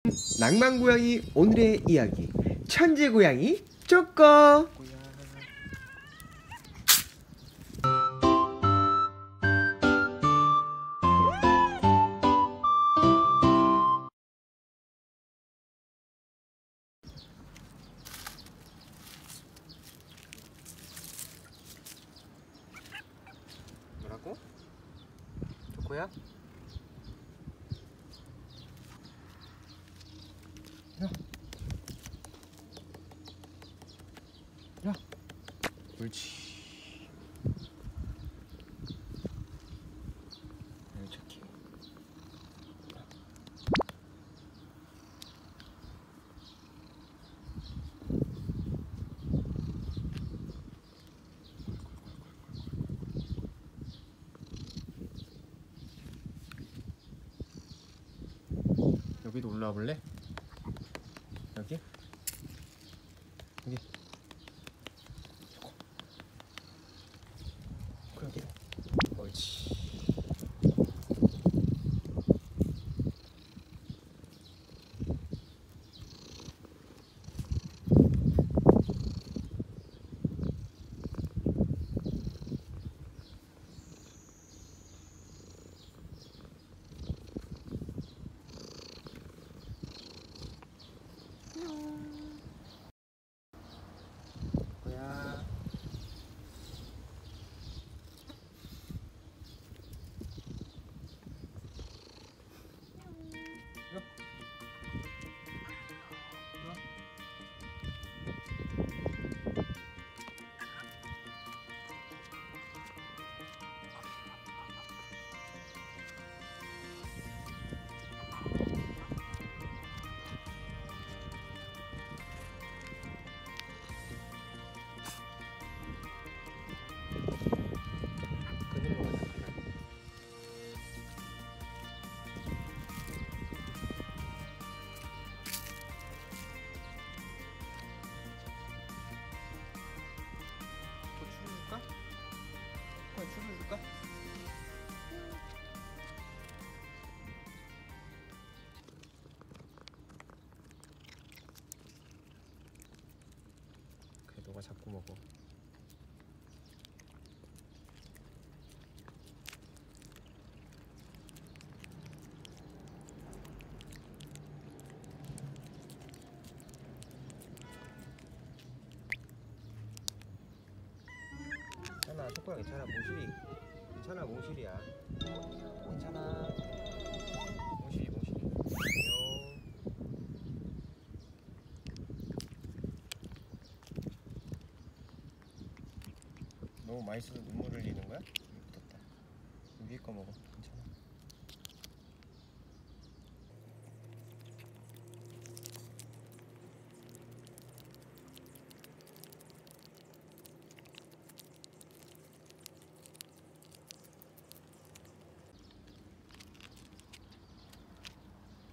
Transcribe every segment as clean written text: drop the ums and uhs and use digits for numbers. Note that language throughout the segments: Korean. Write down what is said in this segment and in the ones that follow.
낭만고양이 오늘의 이야기 천재고양이 쪼꼬. 뭐라고? 쪼꼬야? 야. 야. 옳지. 좋게. 여기도 올라와 볼래? 여기? 여기. 여기. 옳지. 줄까? 그래, 너가 자꾸 먹어. 괜찮아, 쪼꼬야 괜찮아. 모실이 괜찮아. 모실이야. 괜찮아. 모실이 너무 맛있어서 눈물 흘리는 거야? 묻었다. 위에 거 먹어. 괜찮아.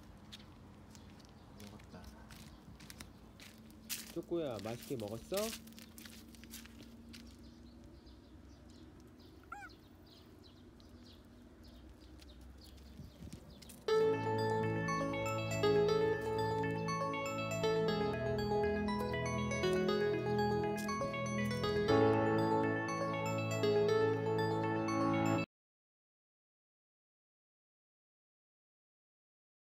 먹었다. 쪼꼬야 맛있게 먹었어?